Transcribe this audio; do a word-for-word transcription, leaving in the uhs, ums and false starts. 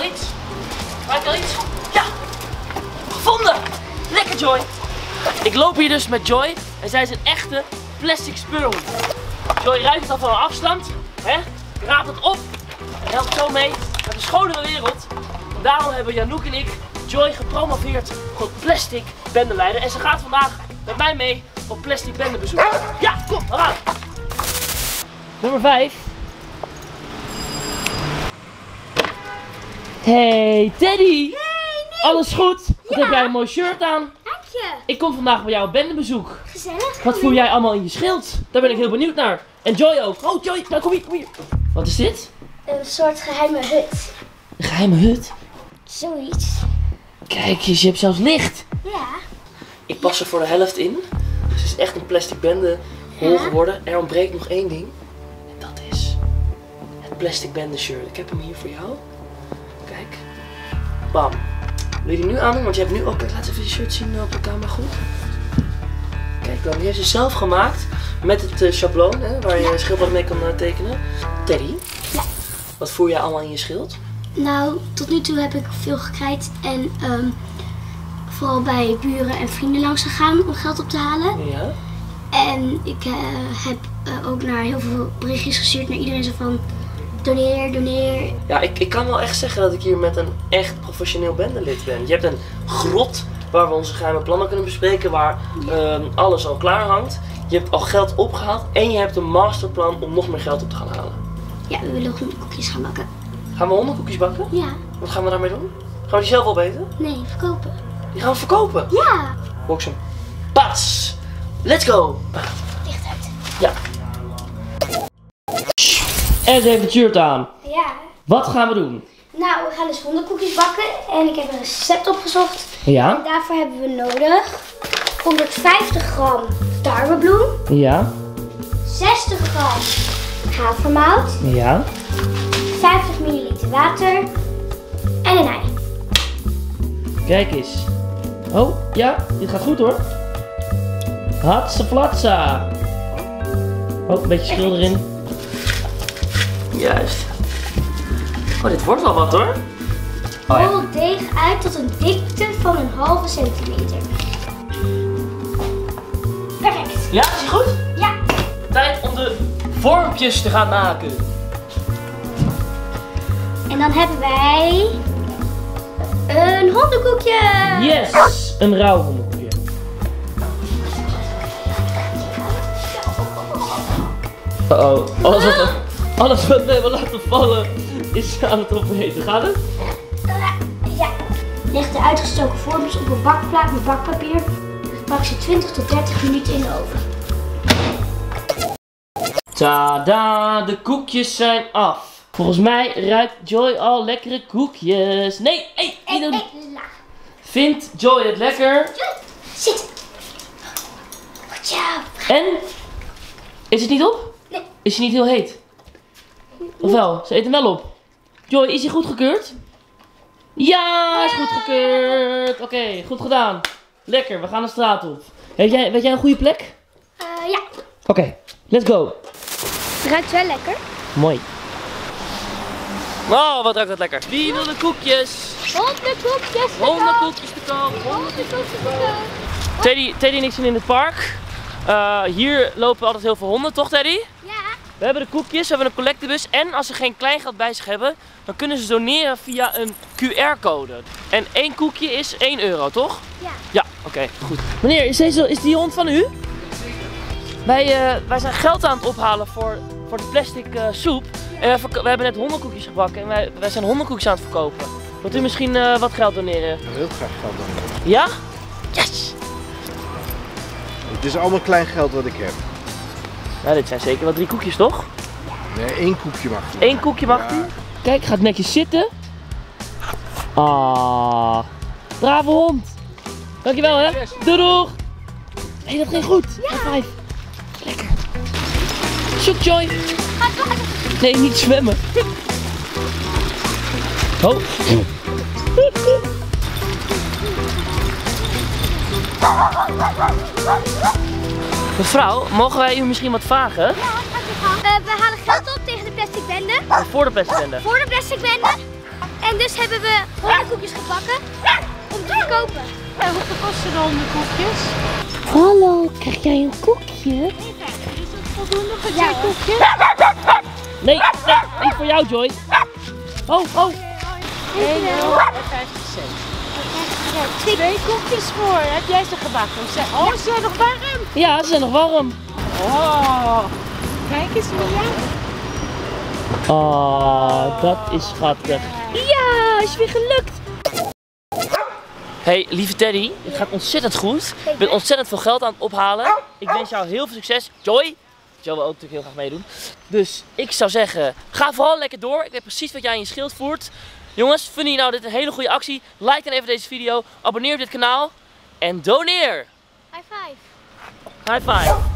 al iets? Ruik je al iets? Ja! Gevonden! Lekker Joy! Ik loop hier dus met Joy en zij is een echte plastic speurhoed. Joy ruikt het al van een afstand, hè? Raapt het op en helpt zo mee naar de schonere wereld. En daarom hebben Janouk en ik Joy gepromoveerd tot plastic bendeleider. En ze gaat vandaag met mij mee op plastic bendebezoek. Ja, kom, we gaan! Nummer vijf. Hey Teddy! Hey, nee. Alles goed? Wat Ja. heb jij een mooi shirt aan? Dank je. Ik kom vandaag bij jou op bendebezoek. Gezellig. Wat voer jij allemaal in je schild? Daar ben ik heel benieuwd naar. En Joy ook. Oh Joy, nou kom hier, kom hier. Wat is dit? Een soort geheime hut. Een geheime hut. Zoiets. Kijk, je hebt zelfs licht. Ja. Ik pas er voor de helft in. Dus het is echt een plastic bende hol Ja. geworden. Er ontbreekt nog één ding. En dat is het plastic bende shirt. Ik heb hem hier voor jou. Kijk. Bam. Wil je die nu aandoen? Want je hebt nu ook... Kijk, laat even je shirt zien op de camera goed. Kijk dan, die heeft ze zelf gemaakt. Met het uh, schabloon, hè, waar je een schildpad mee kan uh, tekenen. Teddy. Ja. Wat voer jij allemaal in je schild? Nou, tot nu toe heb ik veel gekrijt en ehm, vooral bij buren en vrienden langs gegaan om geld op te halen. Ja. En ik uh, heb uh, ook naar heel veel berichtjes gestuurd naar iedereen zo van doneer, doneer. Ja, ik, ik kan wel echt zeggen dat ik hier met een echt professioneel bendelid ben. Je hebt een grot waar we onze geheime plannen kunnen bespreken, waar uh, alles al klaar hangt. Je hebt al geld opgehaald en je hebt een masterplan om nog meer geld op te gaan halen. Ja, we willen hondenkoekjes gaan bakken. Gaan we hondenkoekjes bakken? Ja. Wat gaan we daarmee doen? Gaan we die zelf opeten? Nee, verkopen. Die gaan we verkopen? Ja. Boxen. Pats! Let's go! Licht uit. Ja. En ze heeft het shirt aan. Ja. Wat gaan we doen? Nou, we gaan dus hondenkoekjes bakken en ik heb een recept opgezocht. Ja? En daarvoor hebben we nodig honderdvijftig gram tarwebloem, Ja? zestig gram havermout, Ja? vijftig milliliter water en een ei. Kijk eens. Oh, ja, dit gaat goed hoor. Hatseflatsa. Oh, een beetje schil erin. Juist. Oh, dit wordt wel wat hoor. Oh, ja. Rol het deeg uit tot een dikte van een halve centimeter. Perfect. Ja, is die goed? Ja. Tijd om de vormpjes te gaan maken. En dan hebben wij een hondenkoekje. Yes, een rauw hondenkoekje. Uh-oh, alles wat, we, alles wat we hebben laten vallen is aan het opeten. Gaat het? Ja. Leg de uitgestoken vormpjes op een bakplaat met bakpapier. Bak ze twintig tot dertig minuten in de oven. Tada, de koekjes zijn af. Volgens mij ruikt Joy al lekkere koekjes. Nee, hey, niet doen. laag. Vindt Joy het lekker? Zit. Goed zo. En? Is het niet op? Nee. Is hij niet heel heet? Of wel? Ze eet hem wel op. Joy, is hij goedgekeurd? Ja, hij is goedgekeurd. Oké, okay, goed gedaan. Lekker, we gaan de straat op. Weet jij, weet jij een goede plek? Uh, ja. Oké, okay, let's go. Het ruikt wel lekker. Mooi. Oh, wat ruikt dat lekker. Wie wil de koekjes? Hondenkoekjes. Hondenkoekjes te koop. Hondenkoekjes te koop. Teddy, Teddy en ik zijn in het park. Uh, hier lopen altijd heel veel honden, toch Teddy? Ja. We hebben de koekjes, we hebben een collectebus en als ze geen kleingeld bij zich hebben, dan kunnen ze doneren via een Q R-code. En één koekje is één euro, toch? Ja. Ja, oké, okay, goed. Meneer, is, deze, is die hond van u? Wij, uh, wij zijn geld aan het ophalen voor, voor de plastic uh, soep. En we, we hebben net hondenkoekjes gebakken en wij, wij zijn hondenkoekjes aan het verkopen. Wilt u misschien uh, wat geld doneren? Ik wil heel graag geld doneren. Ja? Yes! Het is allemaal klein geld wat ik heb. Nou, dit zijn zeker wel drie koekjes, toch? Nee, één koekje mag hij. Eén koekje mag hij? Ja. Kijk, gaat netjes zitten. Ah, brave hond. Dankjewel hè. Doei doeg. Nee, dat ging goed. Ja. High five. Lekker. Zoek Joy. Nee, niet zwemmen. Oh. Mevrouw, mogen wij u misschien wat vragen? Ja, uh, we halen geld op tegen de plastic bende. Voor de plastic bende. Voor de plastic bende. En dus hebben we hondenkoekjes gebakken om te verkopen. En hoeveel kosten de hondenkoekjes? Hallo, krijg jij een koekje? Is dat voldoende voor Ja, twee hoor. koekjes? Nee, nee, niet voor jou, Joy. Oh, oh. één euro en vijftig cent. Twee koekjes voor. Heb jij ze gebakken? Oh, ze zijn nog warm. Ja, ze zijn nog warm. Oh, kijk eens Mia. Oh, dat is schattig. Ja, is weer gelukt. Hey, lieve Teddy, het gaat ontzettend goed. Je bent ontzettend veel geld aan het ophalen. Ik wens jou heel veel succes. Joy, Joy wil ook natuurlijk heel graag meedoen. Dus ik zou zeggen, ga vooral lekker door. Ik weet precies wat jij in je schild voert. Jongens, vinden jullie nou dit een hele goede actie? Like dan even deze video, abonneer op dit kanaal en doneer. High five. High five.